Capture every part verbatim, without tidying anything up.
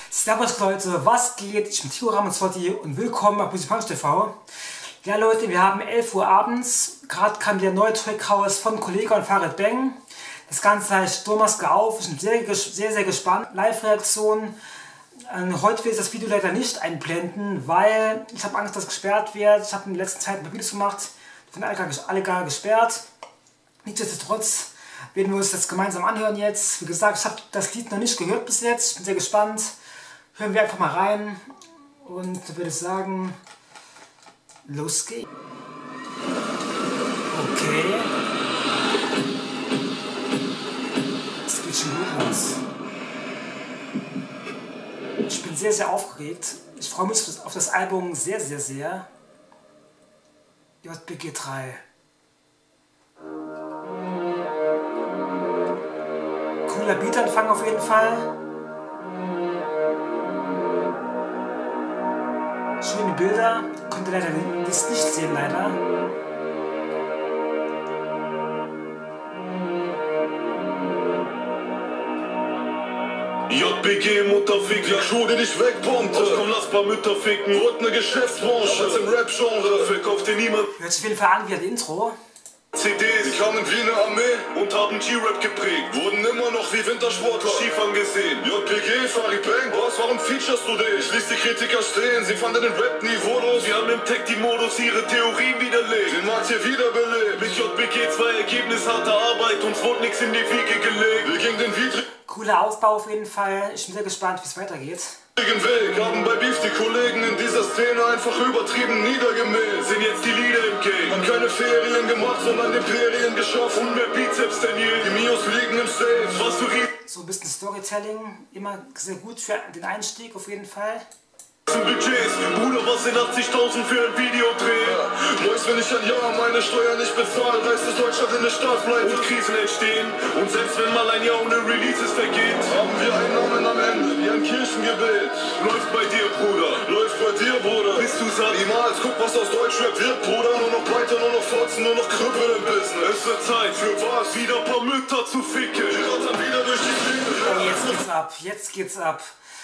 Servus Leute, was geht? Ich bin Tio Ramazzotti und willkommen bei Musik T V. Ja Leute, wir haben elf Uhr abends, gerade kam der neue Track raus von Kollega und Farid Bang. Das Ganze heißt Sturmmaske auf, ich bin sehr, sehr, sehr gespannt. Live-Reaktion. Heute will ich das Video leider nicht einblenden, weil ich habe Angst, dass es gesperrt wird. Ich habe in der letzten Zeit ein paar Videos gemacht, die werden alle, alle gar gesperrt. Nichtsdestotrotz werden wir uns das gemeinsam anhören jetzt. Wie gesagt, ich habe das Lied noch nicht gehört bis jetzt. Ich bin sehr gespannt. Hören wir einfach mal rein. Und da würde ich sagen, los geht's. Okay. Das geht schon gut los. Ich bin sehr, sehr aufgeregt. Ich freue mich auf das Album sehr, sehr, sehr. J B G drei. Cooler Beatanfang auf jeden Fall. Schöne Bilder. Könnt ihr leider das nicht sehen, leider. J B G, Mutterficker, Schuhe, die dich wegbombt. Komm, lass paar Mütter ficken, wird ne Geschäftsbranche. Als im Rap-Genre verkauft dir niemand. Hört sich auf jeden Fall an wie ein Intro. C Ds, die kamen wie eine Armee und haben G-Rap geprägt. Wurden immer noch wie Wintersportler schief angesehen. J B G, Farid Bang, Boss, warum featurest du dich? Ich ließ die Kritiker stehen, sie fanden den Rap niveaulos. Sie haben im Tech-Modus ihre Theorien widerlegt. Den Markt hier wiederbelebt. Mit J B G zwei Ergebnis harter Arbeit, uns wurde nix in die Wiege gelegt. Wir gingen den widrigen Cooler Aufbau auf jeden Fall. Ich bin sehr gespannt, wie es weitergeht. Weg, haben bei Beef die Kollegen in dieser Szene einfach übertrieben niedergemäht. Sind jetzt die Lieder im Game. Haben keine Ferien gemacht, sondern Imperien geschaffen. Und mehr Bizeps denn je. Die Mios liegen im Safe. Was für Riesen. So ein bisschen Storytelling. Immer sehr gut für den Einstieg auf jeden Fall. Budgets. Bruder, was sind achtzigtausend für ein Videodreh? Neues, wenn ich ein Jahr meine Steuer nicht bezahle, reißt es Deutschland in eine Staatspleite und Krisen entstehen. Und selbst wenn mal ein Jahr ohne Releases vergeht, haben wir Einnahmen am Ende, wie ein Kirchengebet. Läuft bei dir, Bruder, läuft bei dir, Bruder. Bist du satt? Niemals, guck, was aus Deutschrap wird, Bruder. Nur noch weiter, nur noch Fotzen, nur noch Krüppel im Business. Es wird Zeit für was? Wieder ein paar Mütter zu ficken. Die rattern wieder durch die Klinge. Oh, jetzt geht's ab, jetzt geht's ab.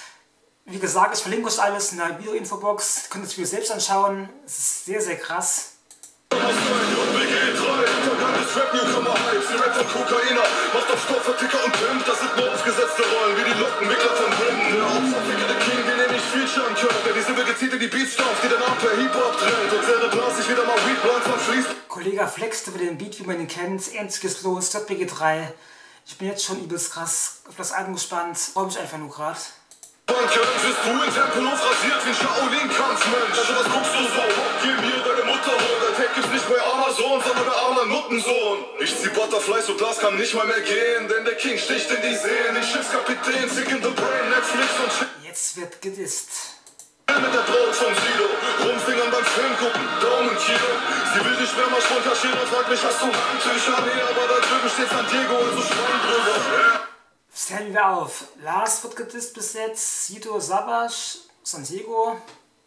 Wie gesagt, ich verlinke euch alles in der Video-Infobox. Ihr könnt das Video selbst anschauen. Es ist sehr, sehr krass. J B G drei, Vergang des Rap-Newcomer-Hypes. Die Rap von Kokainer macht auf Stoffverticker und Pimp. Das sind nur aufgesetzte Rollen, wie die Lockenwickler von Wind. Der Opferficker, der King, den ihr nicht featuren könnt. Der die Silbe gezielt in die Beats stampft, die danach per Hip-Hop trennt. Und während Blas sich wieder mal Weed Blinds von fließt. Kollega flexte über den Beat, wie man ihn kennt. Endlich los, J B G drei. Ich bin jetzt schon übelst krass auf das Album gespannt. Freue mich einfach nur gerade. Danke, bist du in Tempelhof rasiert wie ein Shaolin-Kampfmensch. Also was guckst du so? Gib mir deine Mutter holen. Dein Tag gibt's nicht bei Amazon, sondern bei armer Nuttensohn. Ich zieh Butterflies und Glas kann nicht mal mehr gehen, denn der King sticht in die Seen. Die Schiffskapitän, sick in the brain, Netflix und Shit. Jetzt wird gedisst. Mit der Braut vom Sido, Rumfingern beim Film gucken, Daumen Kilo. Sie will die Sperma-Schwund kaschieren und fragt mich, hast du Handtücher? Nee, aber da drüben steht San Diego und so Schwamm drüber. Yeah. Stellen wir auf. Lars wird gedisst bis jetzt. Sido, Savage, San Diego.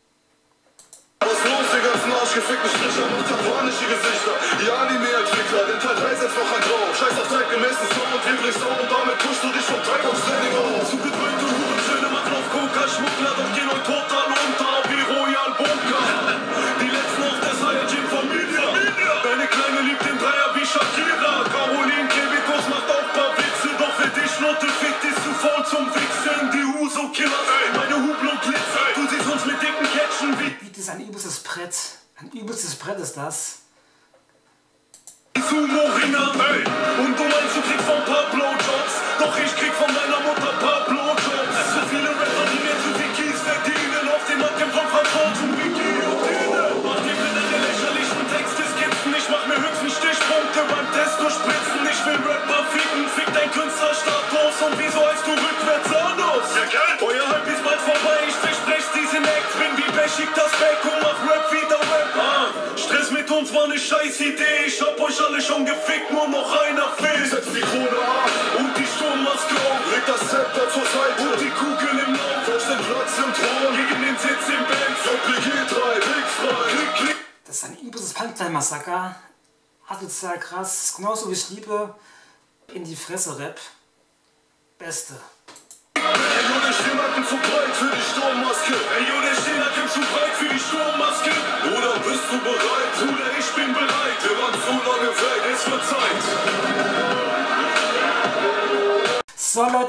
Was los, die ganzen arschgefickten Stricher macht japanische Gesichter. Die Anime-Entwickler, den Teil drei setzt noch ein drauf. Scheiß auf zeitgemäßen Sound und Hybrid Sound und damit pushst du dich vom Treibhaus-Training auf. Zugedrückte Hurensöhne machen auf Coca, Schmuggler, doch gehen euch total unter wie Royal Bunker. Die letzten auf der Saiyajin-Familie. Deine Kleine liebt den Dreier wie Shakira. Caroline Kebekus macht auch paar Witze, doch für dich Note fickt ist zu faul zum Wichsen. Die Huso-Killer, meine Hublot glitzer. Du siehst uns mit dicken Catchen wie Das ist ein übelstes Brett. Ein übelstes Brett ist das. Sumo-Ringer, ey. Und du meinst, du kriegst von paar Blowjobs. Doch ich krieg von meiner Mutter paar Blowjobs. So viele Rapper, die mir zu viel Kies verdienen. Auf den Nacken von Franzosen wie Guillotine. Mach dir für deine lächerlichen Texte Skizzen. Ich mach mir höchstens Stichpunkte beim Testo spritzen. Ich will Rapper ficken, fick dein Künstlerstatus. Und wieso heißt du rückwärts Anus? Euer Hype ist bald vorbei, ich versprech's diesen Act. Bin wie Bashik das Back und mach Rap wieder Rap. Ah, Stress mit uns war ne scheiß Idee. Ich hab euch alle schon gefickt, nur noch einer fehlt. Setz die Krone ab und die Sturmmaske auf. Leg das Zepter zur Seite und die Kugel im Lauf. Auf den Platz im Thron, gegen den Sitz im Benz. J B G drei, Weg frei, klick, klick. Das ist ein übelstes Punchline-Massaker. Asozial krass. Genauso wie ich liebe. In die Fresse Rap. Beste. Nur den Stirnacken zu breit,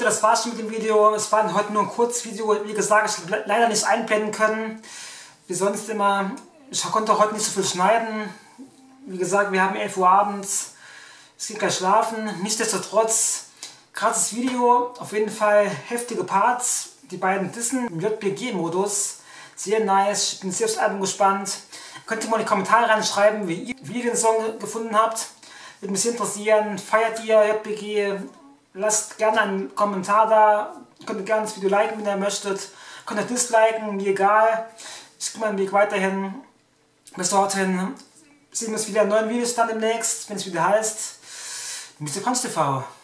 das war's schon mit dem Video. Es war heute nur ein Kurzvideo. Wie gesagt, ich habe leider nicht einblenden können. Wie sonst immer. Ich konnte heute nicht so viel schneiden. Wie gesagt, wir haben elf Uhr abends. Es geht gleich schlafen. Nichtsdestotrotz, krasses Video. Auf jeden Fall heftige Parts. Die beiden Dissen im J P G-Modus. Sehr nice. Ich bin sehr aufs Album gespannt. Könnt ihr mal in die Kommentare reinschreiben, wie ihr, wie ihr den Song gefunden habt. Würde mich sehr interessieren. Feiert ihr J P G? Lasst gerne einen Kommentar da. Könnt ihr gerne das Video liken, wenn ihr möchtet. Könnt ihr disliken, mir egal. Ich gehe meinen Weg weiterhin. Bis dorthin sehen wir uns wieder in neuen Videos dann demnächst, wenn es wieder heißt Mister Punch T V.